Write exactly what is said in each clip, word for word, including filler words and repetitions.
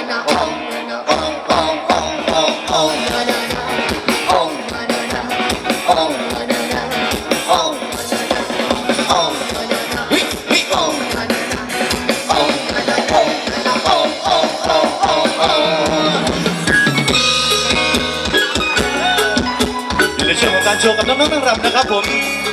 โชว์กับน้องๆนางรำนะครับผม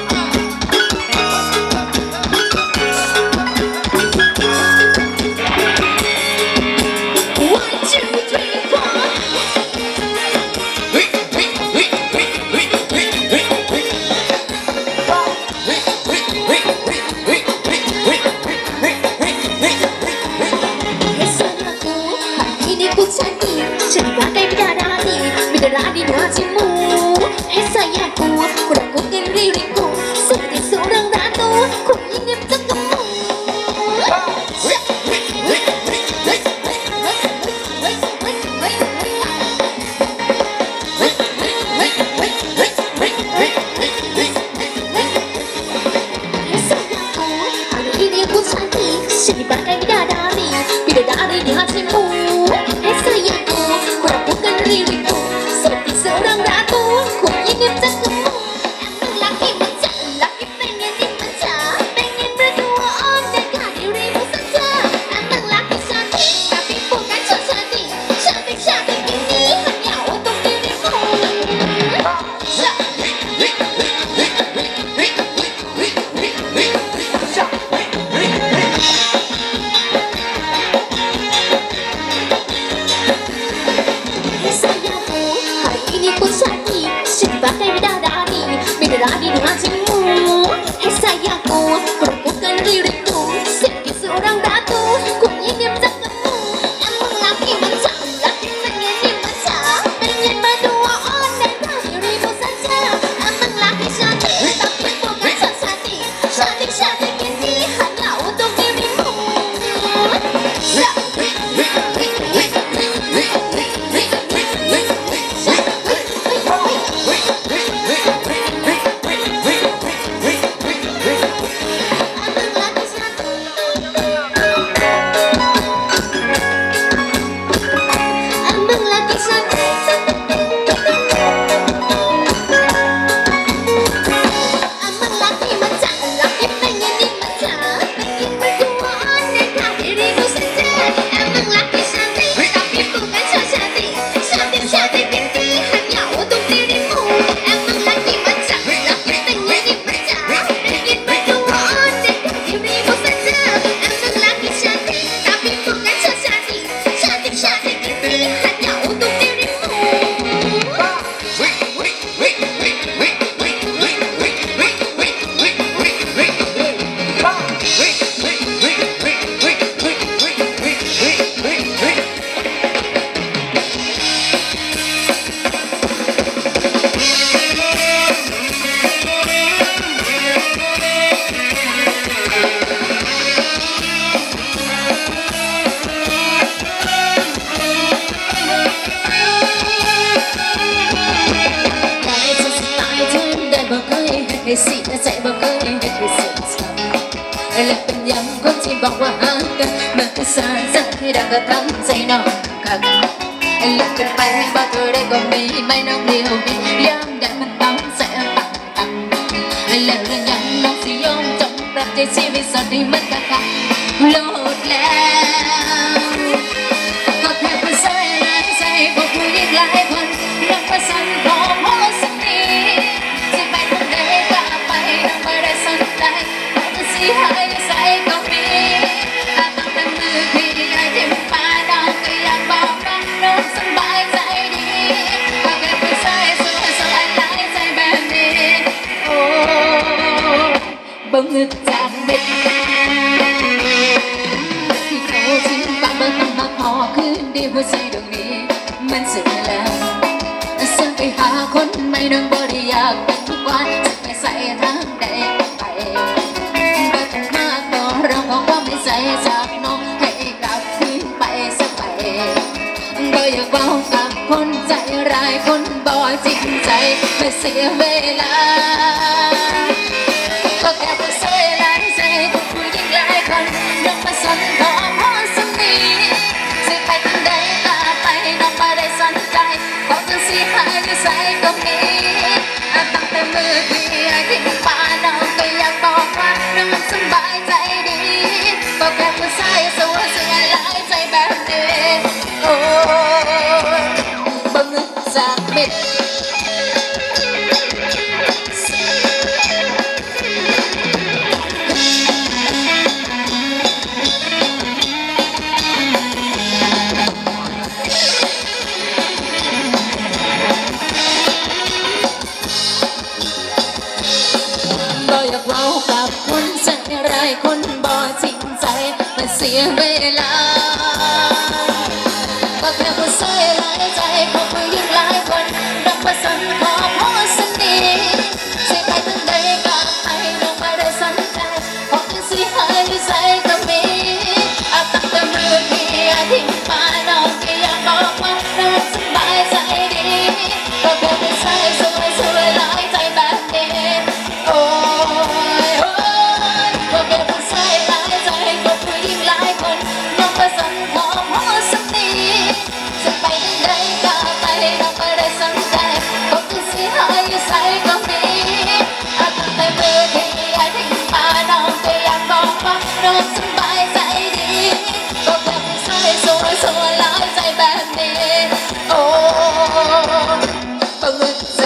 สิใจบอกเคยให้คือสุดและเป็นยังคนที่บอกว่าหากันเมื่อคือสารสักที่ดังกระทำใจน้องกักและเป็นไปบอกเธอได้ก็มีไม่น้องเดียวมียังได้มันต้องแสบปังปังและเรื่องยังน้องสิยอมจงปรับใจชีวิตสดที่มันกะกะโลดแล้วก็แค่เป็นใจและใจบอกผู้หญิงหลายคนยังมาสั่นของหัวสักนิดที่ไปคนเดียวกลับไปน้องไม่ได้สนใจบอกจะสิหายใส่ก็มีอาต้องเป็นมือพี่ได้ที่มันมาน้องก็อยากบอกน้องน้องสบายใจดีก็แค่เป็นใจสวยสวยหลายใจแบบนี้โอ้บังเอิญจากเด็กที่เขาทิ้งปากเบอร์ตั้งมาพอคืนดีหัวใจดวงนี้มันสึกแล้วเสื่อไปหาคนไม่น้องบ่ได้อยากเป็นทุกวันจะไปใส่ทางใดไปก็ต้องมาต่อเราบอกว่าไม่ใส่จากน้องให้กลับคืนไปสักไปก็อยากบอกกับคนใจร้ายคนบ่จริงใจไม่เสียเวลาก็แค่ผู้ชายหลายใจผู้หญิงหลายคนยังมาสนของหัวสมีสิไปทางใดายคนบ่จริงใจมันเสียเวลาก็แค่ผู้ชายหลายใจของผู้หญิงหลายคนรักประสนขอโพสต์นี้สิไปถึงใดก็ให้ลงมาได้สนใจพอถึงสิให้ใส่ก็มีอาตั้งแต่มือที่ทิ้งมาน้องที่อยากบอกว่าน้องสบายใจดีก็แค่ผู้ชายสวยสวยหลายใจแบบนี้โอ้ยโอ้ยก็แค่ผู้ชายหลายใจก็ผู้หญิงหลายคนน้องประสนขอโพสต์นี้จะไปถึงใดก็ไปน้องไม่ได้สนใจพอถึงสิให้ใส่ก็มีอาตั้งแต่มือที่ทิ้งมาน้องที่อยากบอกว่าน้องสบายใจดีก็แค่ผู้ชายสวยสวยหลายใจแบบนี้โอ้เปิดใจ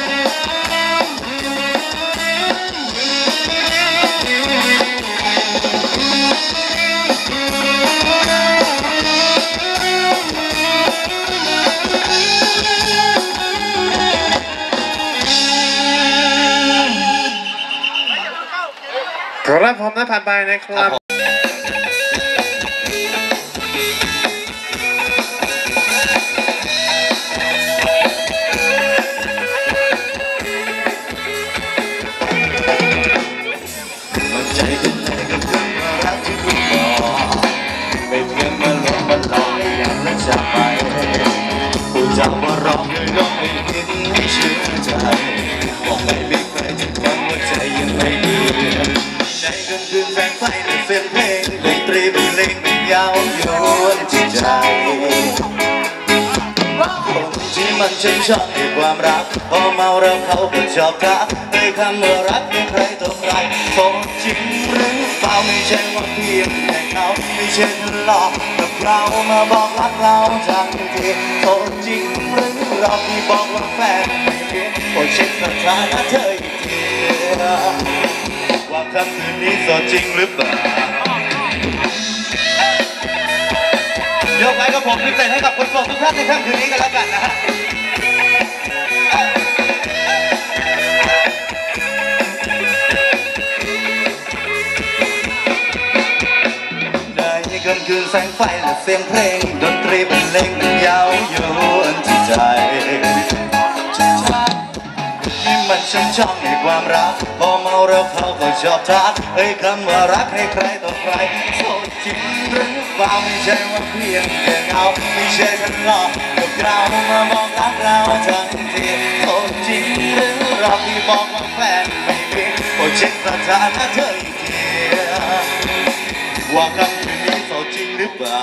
ครับผมนะผ่านไปนะครับมันใจกันเลยก็คือรักที่คุณบอกไม่เพียงมาลงมาลอยอย่างนั้นจะไปผู้จำว่าร้องเลยร้องให้คิดให้เชื่อใจบอกไม่มีใครที่ฟังว่าใจยังไม่ดีในกลางคืนแสงไฟในเสียงเพลงดนตรีเป็นเพลงเป็นยาวโยนจิตใจคนที่มันชื่นชอบในความรักพอเมาแล้วเขาก็ชอบทักเอ่ยคำว่ารักเป็นใครต่อใครโอ้จริงหรือเปล่าไม่ใช่ว่าเพียงแต่เขาไม่ใช่ทะเลาะกับเรามาบอกรักเราทันทีโอ้จริงหรือเราที่บอกว่าแฟนไม่เพียงโอ้เช็คสถานะเธออีกทีว่าคำคืนนี้โสดจริงหรือเปล่ายกไว้กับผมพิเศษให้กับคนโสดทุกท่านในค่ำคืนนี้กันแล้วกันนะฮะในค่ำคืนแสงไฟและเสียงเพลงดนตรีเป็นเพลงมันยาวยวนจิตใจที่มันช่างช่องในความรักพอเมาแล้วเขาก็ชอบทักเอ้ยคำว่ารักให้ใครต่อใครโสดจริงหรือเปล่าไม่ใช่ว่าเพียงแค่เงาไม่ใช่ทะเลาะกับเรามาบอกรักเราทันทีโสดจริงหรือเราที่บอกว่าแฟนไม่มีโอ้เช็คสถานะเธออีกทีว่าคำคืนนี้โสดจริงหรือเปล่า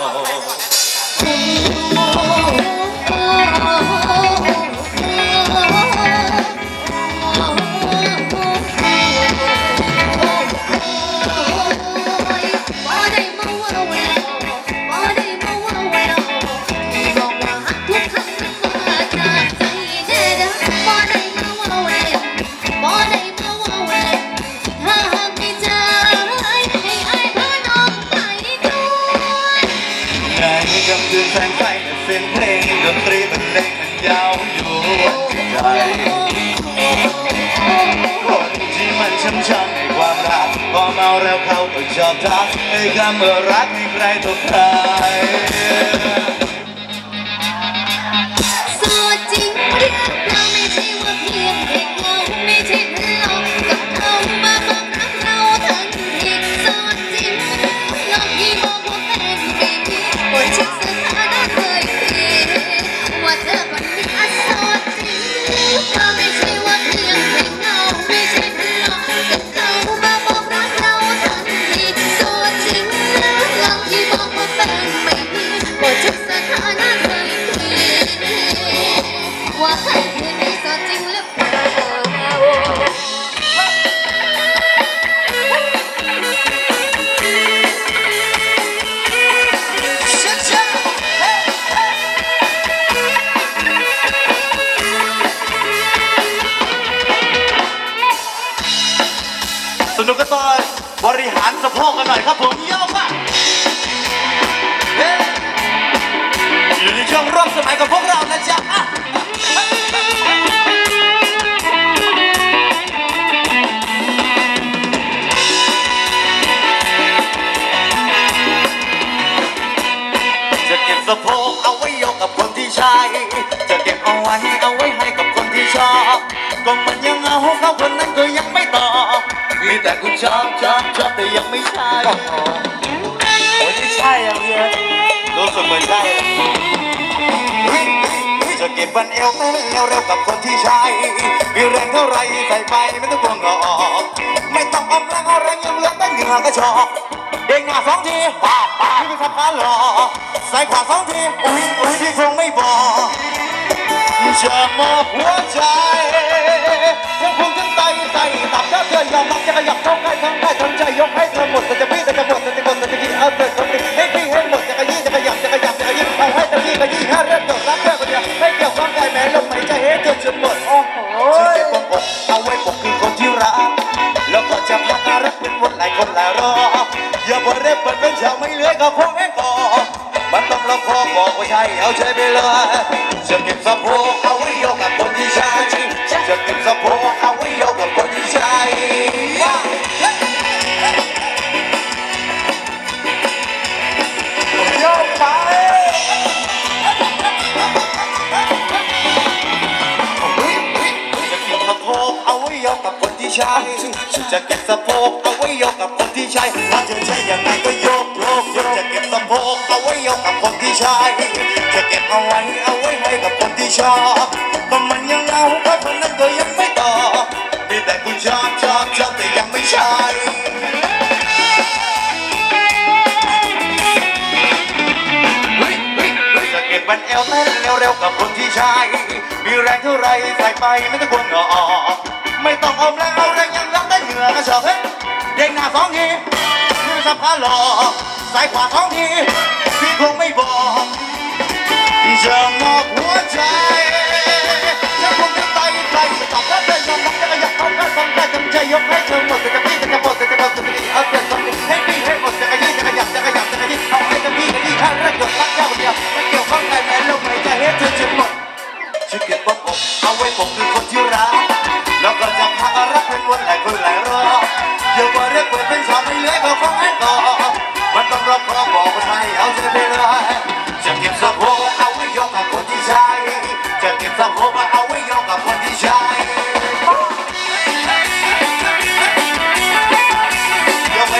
คืนแสงไฟและเสียงเพลงดนตรีบรรเลงมันยาวอยู่ใจคนที่มันช้ำช้ำในความรักพอเมาแล้วเขาก็ชอบทักให้คำว่ารักให้ใครต่อใครโสดจริงหรือเปล่าไม่ใช่ว่าเพียงเด็กเราไม่ใช่ทะเลาะกับเขามาบอกรักเราทันทีโสดจริงหรือที่บอกว่าแฟนไม่มีโปรดเช็คสถานะเคยทีว่าเธอคนนี้อาโสดจริงหรือเปล่าไม่ใช่ว่าเพียงเด็กเราไม่ใช่ทะเลาะกับเขามาบอกรักเราทันทีโสดจริงหรือที่บอกว่าแฟนไม่มีโปรดเช็คสถานะเคยทีว่าใครคืนนี้โสดจริงหรือเปล่าสนุกกันต่อบริหารสะโพกกันหน่อยครับผมเยอะมากอยู่ในช่วงร่วมสมัยกับพวกเรานะจ๊ะสะโพกเอาไว้ยกกับคนที่ใช่จะเก็บเอาไว้เอาไว้ให้กับคนที่ชอบก็มันยังเอาเขาคนนั้นก็ยังไม่ตอบมีแต่กูชอบชอบชอบแต่ยังไม่ใช่โอ้ยไม่ใช่อ่ะพี่รู้สึกเหมือนใช่จะเก็บบันเอวเต้นเร็วเร็วกับคนที่ใช่มีแรงเท่าไรใส่ไปไม่ต้องกลัวงอไม่ต้องอมแรงเอาแรงยังเหลือแต่เหงื่อก็ชอบเด้งหน้าสองทีป้าป้าที่เป็นสะพานหล่อใส่ขวาสองทีอุ้ยอุ้ยที่คงไม่บอกจะมอบหัวใจยังคงถึงไตไตตับถ้าเธอยอมรับจะขยับเข้าใกล้ทั้งใกล้ทั้งใจยกให้เธอหมดแต่จะพี่แต่จะหมดแต่จะกดแต่จะกินเอาเธอคนนี้ให้พี่ให้หมดจะขยี้จะขยับจะขยับจะขยี้เอาให้เต็มที่ขยี้ให้เรื่องเกิดรักแค่คนเดียวไม่เกี่ยวข้องใจแม้ลมหายใจให้เธอจนหมดโอ้โหฉันเก็บความอดเอาไว้ปกคือคนที่รักแล้วก็จะพารักเป็นวันหลายคนหลายรอบอย่าบ่นเร็บเปิดเป็นชาวไม่เหลือก็คงให้ก่อมันต้องรับพอบอกว่าใช่เอาใจไปเลยจะเก็บสะโพกเอาไว้ยกกับคนที่ใช่จะเก็บสะโพกเอาไว้ยกกับคนที่ใช่โยกไปจะเก็บสะโพกเอาไว้ยกกับคนที่ใช่จะเก็บสะโพกเอาไว้ยกกับคนที่ใช่ถ้าเธอใช่ยังไงก็โยกโยกโยกจะเก็บสะโพกเอาไว้ยกกับคนที่ใช่จะเก็บเอาไว้เอาไว้ให้กับคนที่ชอบก็มันยังเอาก็คนนั้นก็ยังไม่ตอบมีแต่กูชอบชอบชอบแต่ยังไม่ใช่จะเก็บบันเอวเต้นเร็วๆกับคนที่ใช่มีแรงเท่าไรใส่ไปไม่ต้องกลัวงอไม่ต้องอมแรงเอาแรงยังรับได้เหงื่อก็ชอบเฮ้ยเด้งหน้าสองทีคือสะพานหล่อใส่ขวาสองทีพี่คงไม่บอกจะมอบหัวใจจะคงจะไต่ไต่ตับแล้วเดินยอมรับจะขยับเข้าใกล้ต้องใกล้ตั้งใจยกให้เธอหมดแต่จะพี่แต่จะหมดแต่จะหมดแต่จะพี่เอาเกินต้องให้พี่ให้หมดจะขยี้จะขยับจะขยับจะขยี้เอาให้จะพี่ขยี้ให้เรื่องหยดรักเจ้าเดียวไม่เกี่ยวข้องใจแม้ลมหายใจให้เธอจนหมดจะเก็บความอกเอาไว้ปกคือคนที่รักแล้วก็จะพารักเป็นวันหลายคนหลายรอบอย่าว่าเรียกเปิดเป็นชาวไม่เลื้อยก็ฟังให้ต่อมันต้องรับพอบอกว่าใช่เอาใจไปเลยจะเก็บสะโพกเอาไว้ยกกับคนที่ใช่จะเก็บสะโพกเอาไว้ยกกับคนที่ใช่ยกไป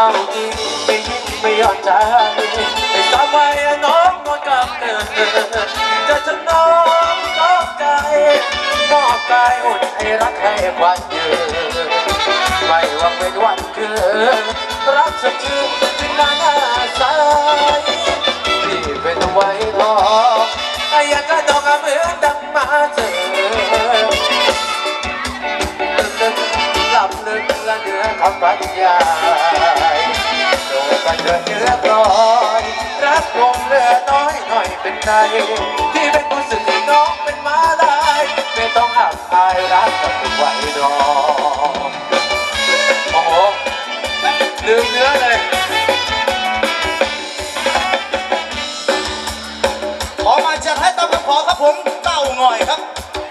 าจริงไม่ยิ้มไม่ยอมใจไม่ทราบว่าน้องนอนกับเธอจะจะน้องน้องใจมอบกายอุ่นให้รักให้ควันยืนไม่ว่าเป็นวันคืนรักสักทีจึงน่าหน้าใสที่เป็นไว้ทองอยากกระดองเหมือนดังมาเจอหลับลึกและเนื้อคำบรรยายโดนกันเดือดเนื้อร้อยรักลงเหลือน้อยหน่อยเป็นใจที่เป็นผู้สึกให้น้องเป็นมาได้ไม่ต้องอับอายรักกับทุกไว้รอโอ้โหลืมเนื้อเลยขอมาจัดให้ตามคำขอครับผมเต้าหน่อยครับ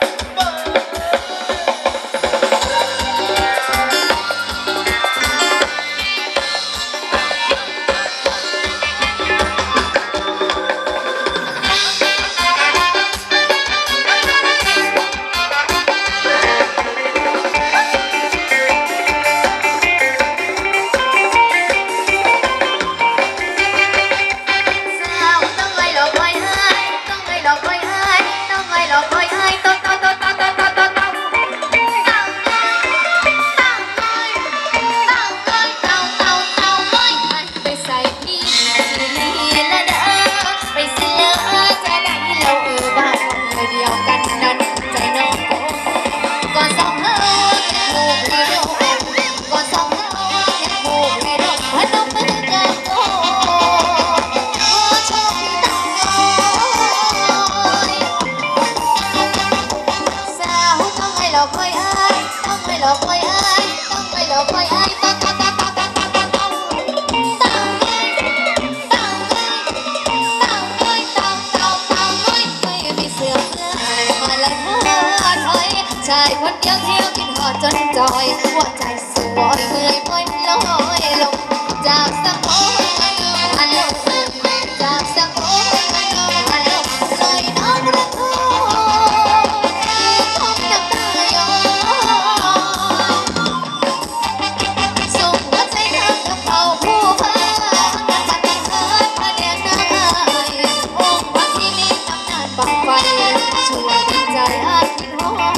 ชายคนเดียวเที่ยวกินหอดจนจอยหัวใจสวยเมื่อยพ้นลอยลงจากสะโพกอันลงจากสะโพกอันลงลอยน้องระทมพบน้ำตาย้อยส่งหัวใจเธอกับเขาผู้พาปฏิหารพระเดชนายองค์พระที่มีตำนานบังไฟช่วยดีใจอาจคิดหอม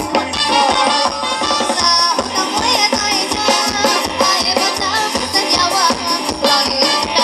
สาวต้องไว้ใจเธอไปประจำสัญญาว่าปล่อย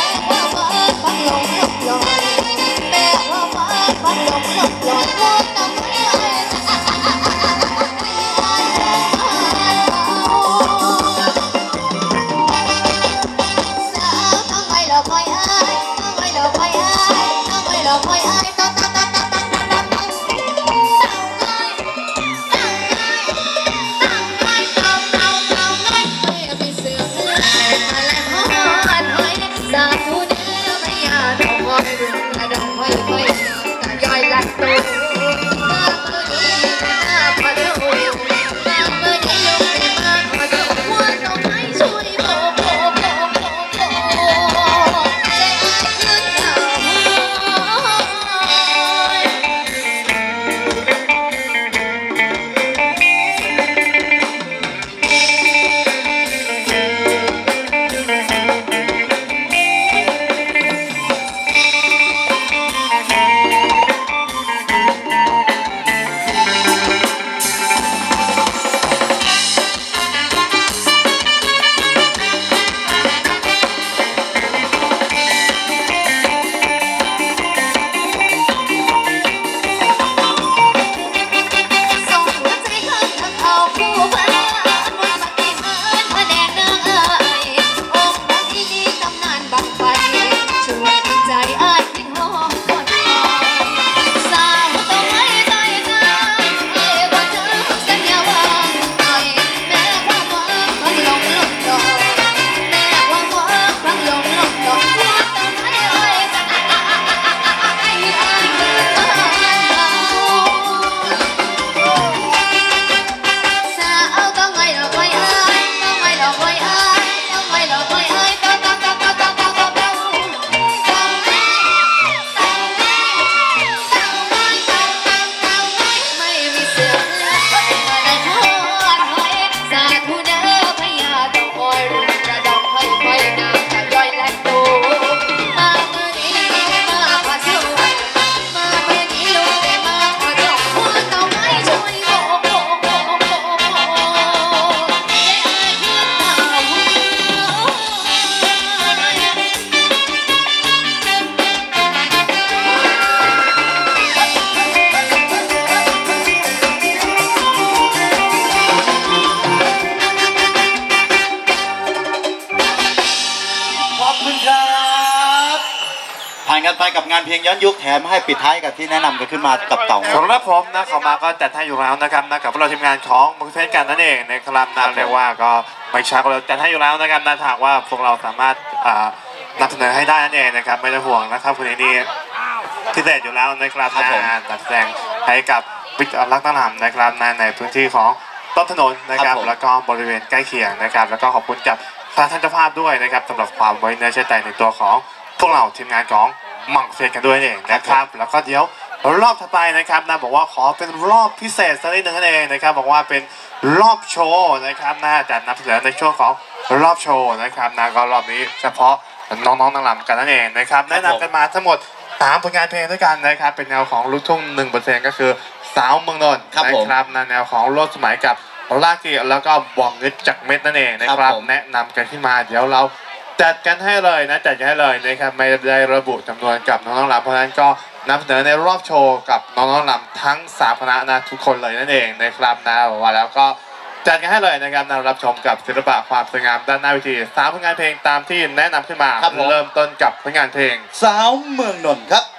านเพลงย้อนยุคแถมให้ปิดท้ายกับที่แนะนำกันขึ้นมากับเต่าสำหรับผมนะเขามาก็จัดให้อยู่แล้วนะครับนะกับพวกเราทีมงานของมุกเทศกันนั่นเองนะครับนะเรียกว่าก็ไม่ช้าก็เราจัดให้อยู่แล้วนะครับนะถ้าว่าพวกเราสามารถนำเสนอให้ได้นั่นเองนะครับไม่ต้องห่วงนะครับคุณนี่พิเศษอยู่แล้วนะครับนะจัดแสดงให้กับวิทยาลักษณ์ต่างๆนะครับในพื้นที่ของต้นถนนนะครับแล้วก็บริเวณใกล้เคียงนะครับแล้วก็ขอบคุณกับท่านเจ้าภาพด้วยนะครับสำหรับความไว้เนื้อเชื่อใจในตัวของพวกเราทีมงานของมังเฟสกันด้วยเองนะครับแล้วก็เดี๋ยวรอบถัดไปนะครับนะบอกว่าขอเป็นรอบพิเศษสักนิดหนึ่งนั่นเองนะครับบอกว่าเป็นรอบโชว์นะครับนะจัดนำเสนอในช่วงของรอบโชว์นะครับนะก็รอบนี้เฉพาะน้องๆนางรำกันนั่นเองนะครับแนะนำกันมาทั้งหมดสามผลงานเพลงด้วยกันนะครับเป็นแนวของลูกทุ่ง หนึ่งเปอร์เซ็นต์ ก็คือสาวเมืองนนท์นะครับในแนวของโลดสมัยกับลากกีแล้วก็บองเงินจากเม็ดนั่นเองนะครับแนะนำกันขึ้นมาเดี๋ยวเราจัดกันให้เลยนะจัดกันให้เลยนะครับไม่ได้ระบุจำนวนกับน้องๆรำเพราะฉะนั้นก็นำเสนอในรอบโชว์กับน้องๆรำทั้งสามคณะนะทุกคนเลยนั่นเองนะครับนะว่าแล้วก็จัดกันให้เลยนะครับนำรับชมกับศิลปะความสวยงามด้านหน้าเวทีสามผลงานเพลงตามที่แนะนำขึ้นมาเริ่มต้นกับผลงานเพลงสาวเมืองนนท์ครับ